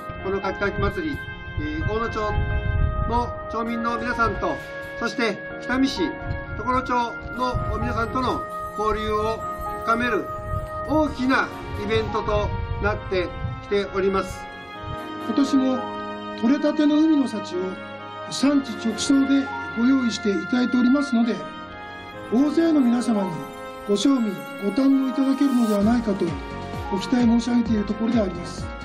このかきかき祭り、大野町の町民の皆さんと、そして北見市常呂町の皆さんとの交流を深める大きなイベントとなってきております。 今年も取れたての海の幸を産地直送でご用意していただいておりますので、大勢の皆様にご賞味ご堪能いただけるのではないかとご期待申し上げているところであります。